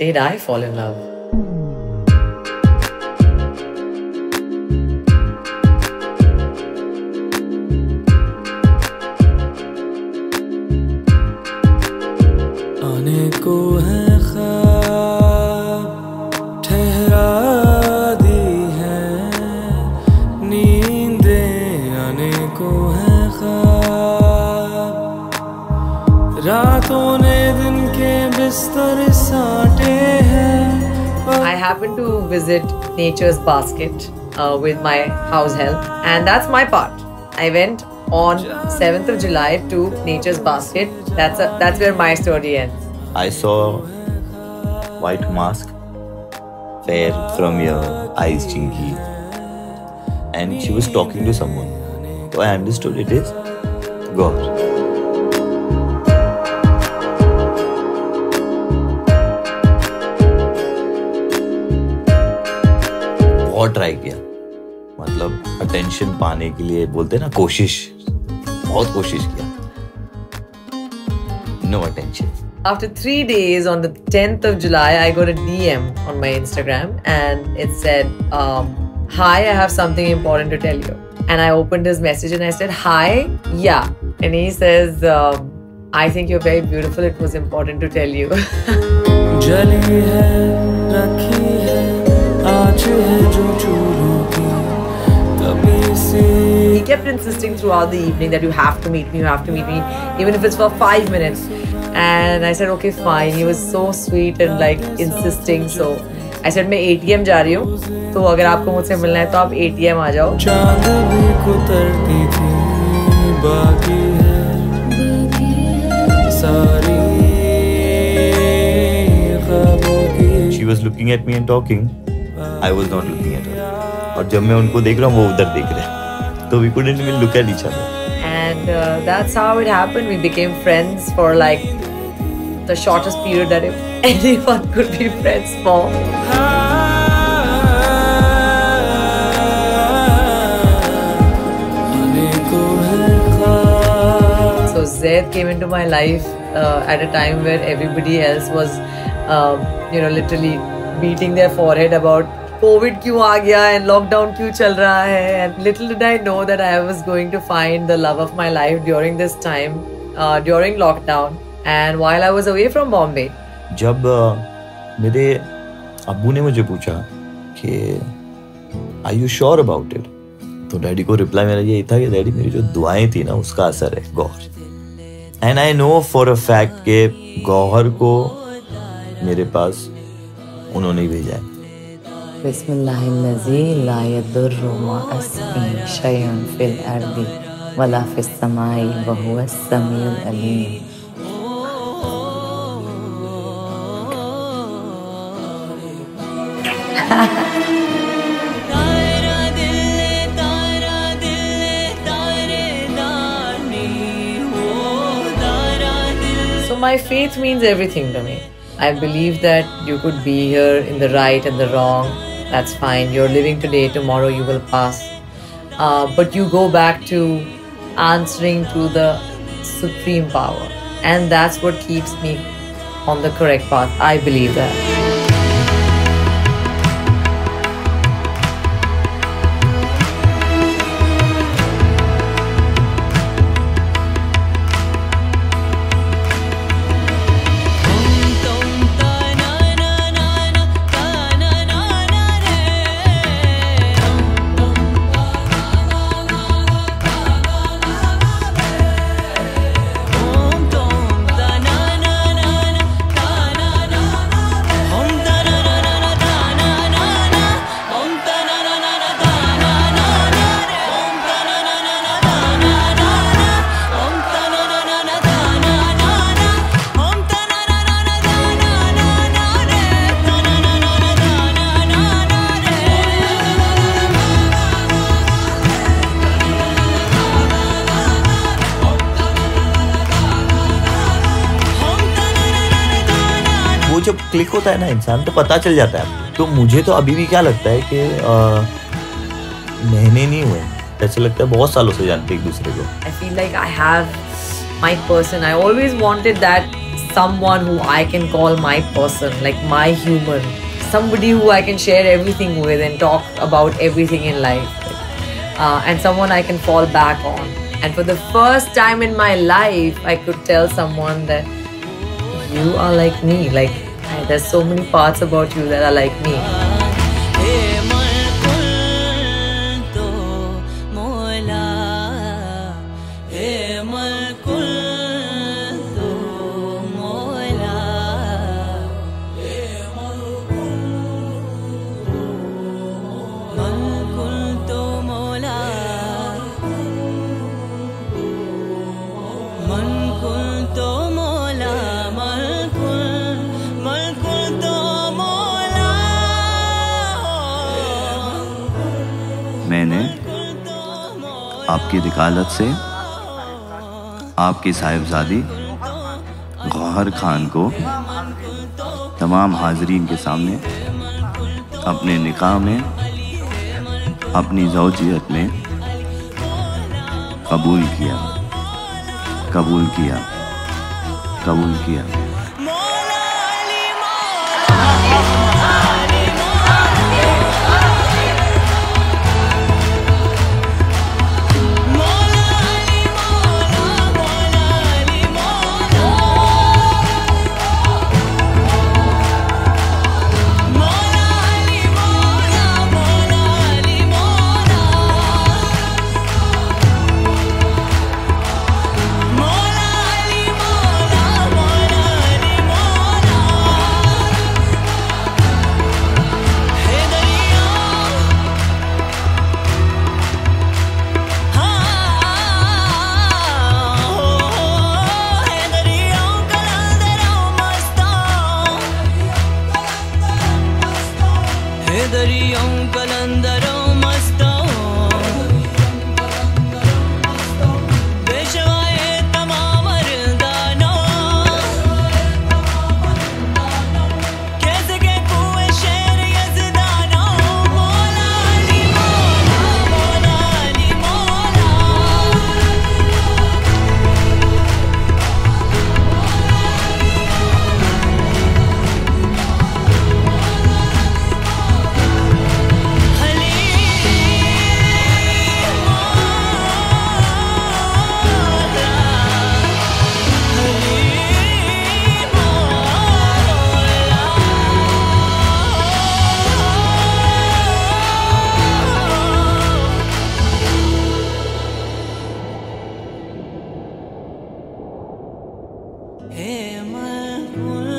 did I fall in love? आने को है ख्वाब ठहरा दी है, नींदें आने को है ख्वाब, रातों ने दिन के बिस्तर साटे हैं। I happened to visit Nature's Basket with my house help, and that's my part. I went on 7th of July to Nature's Basket. That's where my story ends. I saw white mask, fair from your eyes, Chinky, and she was talking to someone. So I understood it is God. बहुत try किया, मतलब attention पाने के लिए बोलते ना, कोशिश, बहुत कोशिश किया, no attention. After 3 days, on the 10th of July, I got a DM on my Instagram and it said, hi, I have something important to tell you. And I opened his message and I said, hi, yeah. And he says, I think you're very beautiful. It was important to tell you. जली है, रखी है, आज है जो चूरों की, तभी से। He kept insisting throughout the evening that you have to meet me, even if it's for 5 minutes. And I said, okay, fine. He was so sweet and like insisting. So I said, मैं ATM जा रही हूँ, तो अगर आपको मुझसे मिलना है तो आप ATM आ जाओ। चांद भी कुतरती थी, बाकी है सारी ख्वाबों की। She was looking at me and talking. I was not looking at her. और जब मैं उनको देख रहा हूँ, वो उधर देख रहे हैं, तो we couldn't even look at each other. And that's how it happened. We became friends for like the shortest period that anyone could be friends for. So Zaid came into my life at a time where everybody else was, literally beating their forehead about COVID क्यों आ गया and lockdown क्यों चल रहा है. And little did I know that I was going to find the love of my life during this time, during lockdown, and while I was away from Bombay. जब मेरे अब्बू ने मुझे पूछा कि Are you sure about it? तो daddy को reply मेरा यही था कि डैडी, मेरी जो दुआएं थी ना, उसका असर है Gauhar. And I know for a fact कि गौहर को मेरे पास उन्होंने ही भेजा है. बिस्मिल्लाहिल्लज़ी ला यदुर्रु मअस्मिही शैउन फिल अर्दि वला फिस समाई व हुवस समीउल अलीम. So my faith means everything to me. I believe that you could be here in the right and the wrong. That's fine. You're living today, tomorrow you will pass. But you go back to answering to the supreme power. And that's what keeps me on the correct path. I believe that. जब click होता है ना इंसान, तो पता चल जाता है. तो मुझे तो अभी भी क्या लगता है कि महीने नहीं हुए, ऐसा लगता है बहुत सालों से जानते एक दूसरे को. I feel like I have my person. I always wanted that someone who I can call my person, like my human, somebody who I can share everything with and talk about everything in life, and someone I can fall back on. And for the first time in my life, I could tell someone that you are like me. Like, there's so many parts about you that are like me. मैंने आपकी वकालत से आपकी साहिबजादी गौहर खान को तमाम हाज़रीन के सामने अपने निकाह में, अपनी ज़ौजियत में कबूल किया, कबूल किया, कबूल किया। Hey, my